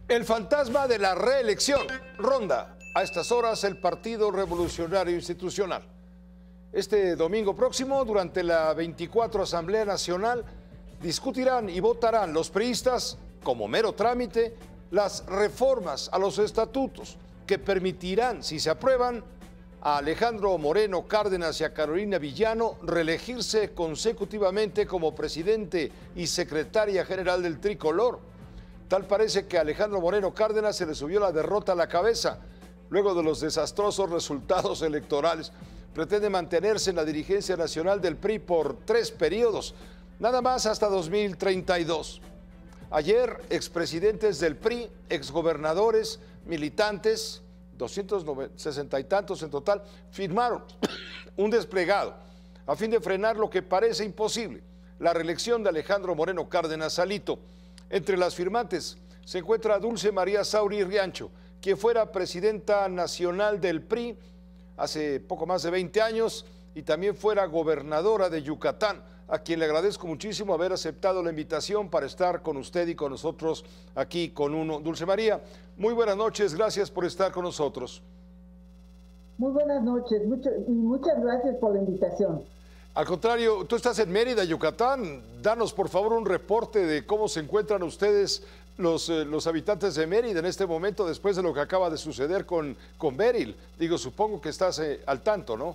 El fantasma de la reelección ronda a estas horas el Partido Revolucionario Institucional. Este domingo próximo, durante la 24 Asamblea Nacional, discutirán y votarán los priistas, como mero trámite, las reformas a los estatutos que permitirán, si se aprueban, a Alejandro Moreno Cárdenas y a Carolina Villano reelegirse consecutivamente como presidente y secretaria general del Tricolor. Tal parece que a Alejandro Moreno Cárdenas se le subió la derrota a la cabeza. Luego de los desastrosos resultados electorales, pretende mantenerse en la dirigencia nacional del PRI por 3 periodos, nada más hasta 2032. Ayer, expresidentes del PRI, exgobernadores, militantes, 260 y tantos en total, firmaron un desplegado a fin de frenar lo que parece imposible, la reelección de Alejandro Moreno Cárdenas Alito. Entre las firmantes se encuentra Dulce María Sauri Riancho, quien fuera presidenta nacional del PRI hace poco más de 20 años y también fuera gobernadora de Yucatán, a quien le agradezco muchísimo haber aceptado la invitación para estar con usted y con nosotros aquí con uno. Dulce María, muy buenas noches, gracias por estar con nosotros. Muy buenas noches, muchas gracias por la invitación. Al contrario, tú estás en Mérida, Yucatán. Danos por favor un reporte de cómo se encuentran ustedes los habitantes de Mérida en este momento después de lo que acaba de suceder con Beryl. Digo, supongo que estás al tanto, ¿no?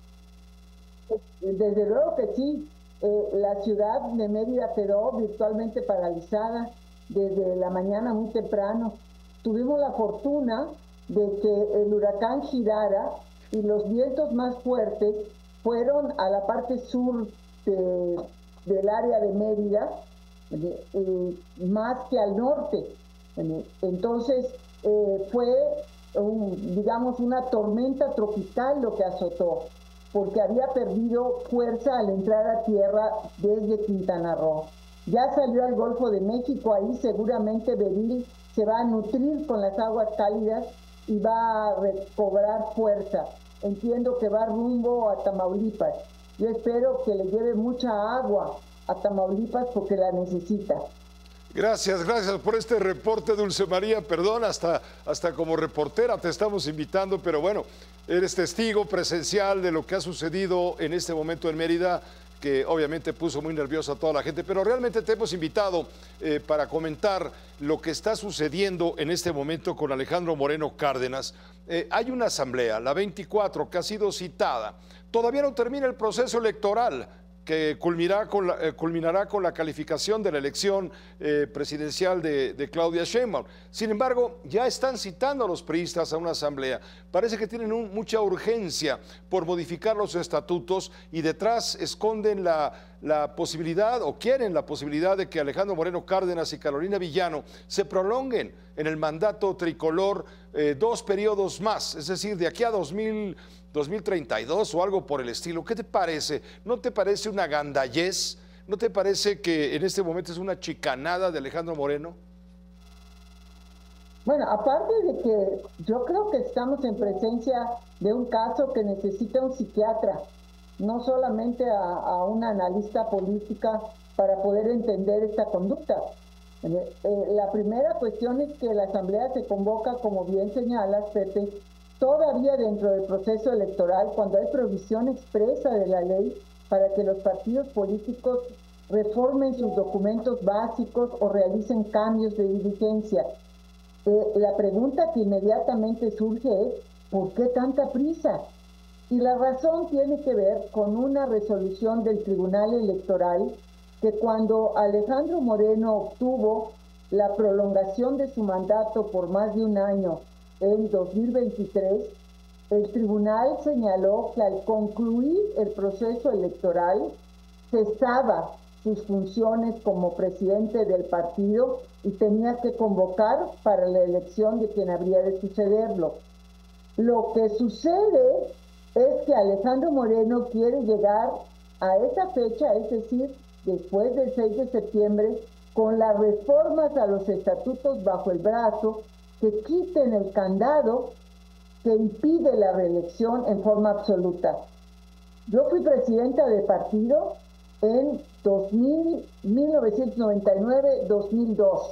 Desde luego que sí. La ciudad de Mérida quedó virtualmente paralizada desde la mañana muy temprano. Tuvimos la fortuna de que el huracán girara y los vientos más fuertes fueron a la parte sur del área de Mérida, más que al norte. Entonces fue, digamos, una tormenta tropical lo que azotó, porque había perdido fuerza al entrar a tierra desde Quintana Roo. Ya salió al Golfo de México, ahí seguramente Beryl se va a nutrir con las aguas cálidas y va a recobrar fuerza. Entiendo que va rumbo a Tamaulipas. Yo espero que le lleve mucha agua a Tamaulipas porque la necesita. Gracias por este reporte, Dulce María. Perdón, hasta como reportera te estamos invitando, pero bueno, eres testigo presencial de lo que ha sucedido en este momento en Mérida, que obviamente puso muy nerviosa a toda la gente, pero realmente te hemos invitado para comentar lo que está sucediendo en este momento con Alejandro Moreno Cárdenas. Hay una asamblea, la 24, que ha sido citada. Todavía no termina el proceso electoral, que culminará con la calificación de la elección presidencial de Claudia Sheinbaum. Sin embargo, ya están citando a los priistas a una asamblea. Parece que tienen mucha urgencia por modificar los estatutos y detrás esconden la posibilidad o quieren la posibilidad de que Alejandro Moreno Cárdenas y Carolina Villano se prolonguen en el mandato tricolor 2 periodos más, es decir, de aquí a 2032 o algo por el estilo. ¿Qué te parece? ¿No te parece una gandallez? ¿No te parece que en este momento es una chicanada de Alejandro Moreno? Bueno, aparte de que yo creo que estamos en presencia de un caso que necesita un psiquiatra, no solamente a una analista política para poder entender esta conducta. La primera cuestión es que la asamblea se convoca, como bien señalas, Pepe, todavía dentro del proceso electoral, cuando hay provisión expresa de la ley para que los partidos políticos reformen sus documentos básicos o realicen cambios de dirigencia. La pregunta que inmediatamente surge es, ¿por qué tanta prisa? Y la razón tiene que ver con una resolución del Tribunal Electoral que cuando Alejandro Moreno obtuvo la prolongación de su mandato por más de un año en 2023, el tribunal señaló que al concluir el proceso electoral cesaba sus funciones como presidente del partido y tenía que convocar para la elección de quien habría de sucederlo. Lo que sucede es que Alejandro Moreno quiere llegar a esa fecha, es decir, después del 6 de septiembre, con las reformas a los estatutos bajo el brazo, que quiten el candado que impide la reelección en forma absoluta. Yo fui presidenta de partido en 1999-2002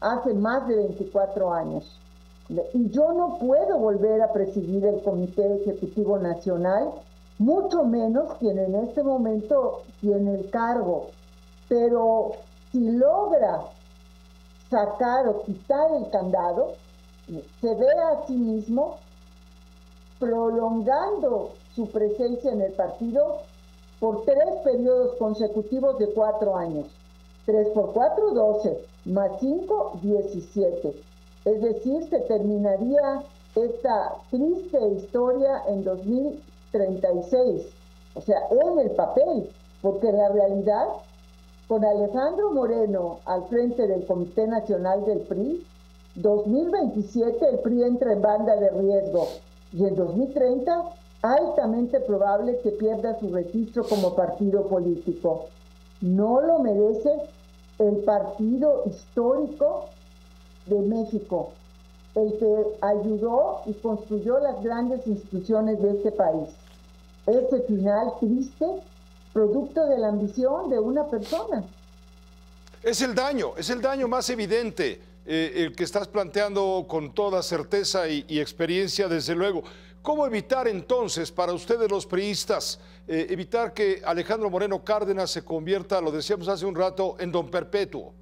hace más de 24 años. Y yo no puedo volver a presidir el Comité Ejecutivo Nacional, mucho menos quien en este momento tiene el cargo. Pero si logra sacar o quitar el candado, se ve a sí mismo prolongando su presencia en el partido por 3 periodos consecutivos de 4 años. 3 por 4, 12, más 5, 17. Es decir, se terminaría esta triste historia en 2036. O sea, en el papel, porque en la realidad, con Alejandro Moreno al frente del Comité Nacional del PRI, 2027 el PRI entra en banda de riesgo y en 2030 altamente probable que pierda su registro como partido político. No lo merece el partido histórico de México, el que ayudó y construyó las grandes instituciones de este país. Ese final triste, producto de la ambición de una persona. Es el daño más evidente, el que estás planteando con toda certeza y experiencia, desde luego. ¿Cómo evitar entonces, para ustedes los priistas, evitar que Alejandro Moreno Cárdenas se convierta, lo decíamos hace un rato, en don perpetuo?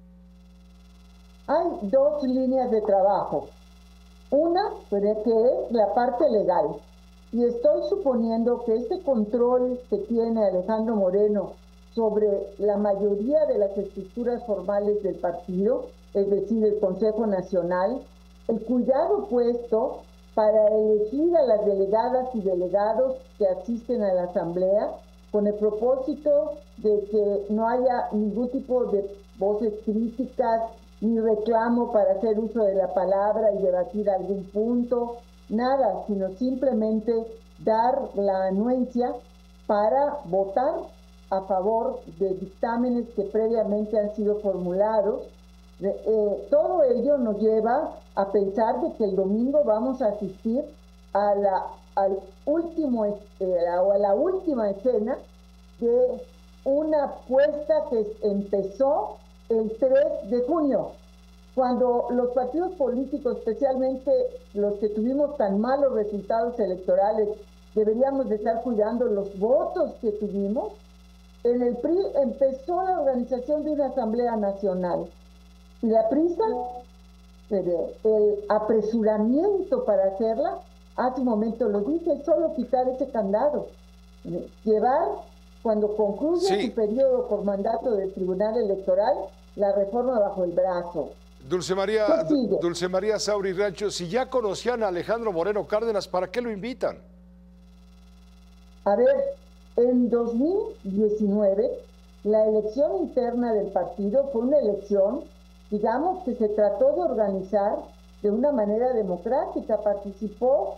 Hay 2 líneas de trabajo. Una, que es la parte legal. Y estoy suponiendo que este control que tiene Alejandro Moreno sobre la mayoría de las estructuras formales del partido, es decir, el Consejo Nacional, el cuidado puesto para elegir a las delegadas y delegados que asisten a la Asamblea, con el propósito de que no haya ningún tipo de voces críticas ni reclamo para hacer uso de la palabra y debatir algún punto, nada, sino simplemente dar la anuencia para votar a favor de dictámenes que previamente han sido formulados. Todo ello nos lleva a pensar de que el domingo vamos a asistir a la última escena de una apuesta que empezó el 3 de junio, cuando los partidos políticos, especialmente los que tuvimos tan malos resultados electorales, deberíamos de estar cuidando los votos que tuvimos. En el PRI empezó la organización de una Asamblea Nacional y la prisa, el apresuramiento para hacerla, hace un momento lo dije, es solo quitar ese candado, llevar, cuando concluya su periodo por mandato del Tribunal Electoral, la reforma bajo el brazo. Dulce María Sauri Rancho, si ya conocían a Alejandro Moreno Cárdenas, ¿para qué lo invitan? A ver, en 2019, la elección interna del partido fue una elección, digamos, que se trató de organizar de una manera democrática. Participó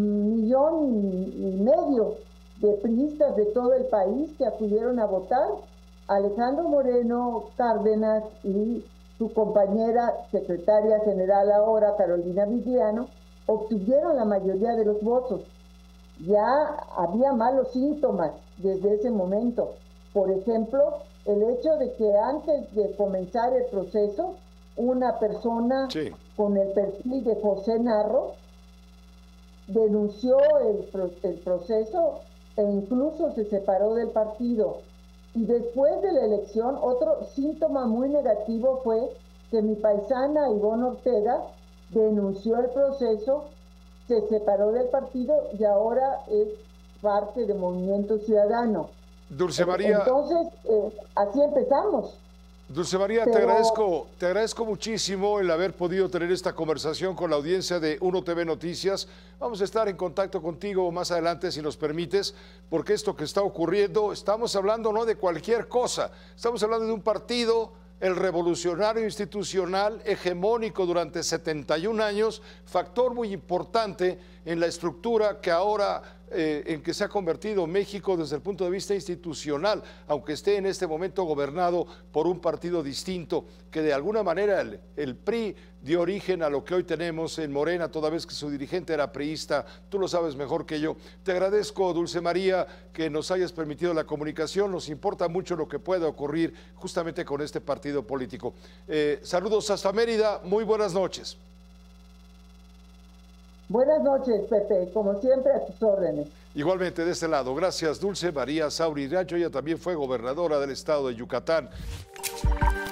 1,5 millones de priistas de todo el país que acudieron a votar. Alejandro Moreno Cárdenas y su compañera secretaria general ahora, Carolina Villano, obtuvieron la mayoría de los votos. Ya había malos síntomas desde ese momento. Por ejemplo, el hecho de que antes de comenzar el proceso, una persona con el perfil de José Narro denunció el proceso e incluso se separó del partido. Y después de la elección, otro síntoma muy negativo fue que mi paisana Ivonne Ortega denunció el proceso, se separó del partido y ahora es parte de Movimiento Ciudadano. Dulce María. Entonces, así empezamos. Dulce María, te agradezco muchísimo el haber podido tener esta conversación con la audiencia de Uno TV Noticias. Vamos a estar en contacto contigo más adelante, si nos permites, porque esto que está ocurriendo, estamos hablando no de cualquier cosa, estamos hablando de un partido, el Revolucionario Institucional, hegemónico durante 71 años, factor muy importante en la estructura que ahora en que se ha convertido México desde el punto de vista institucional, aunque esté en este momento gobernado por un partido distinto, que de alguna manera el PRI dio origen a lo que hoy tenemos en Morena, toda vez que su dirigente era priista. Tú lo sabes mejor que yo. Te agradezco, Dulce María, que nos hayas permitido la comunicación. Nos importa mucho lo que pueda ocurrir justamente con este partido político. Saludos hasta Mérida, muy buenas noches. Buenas noches, Pepe, como siempre a tus órdenes. Igualmente de este lado, gracias Dulce María Sauri Racho, ella también fue gobernadora del estado de Yucatán.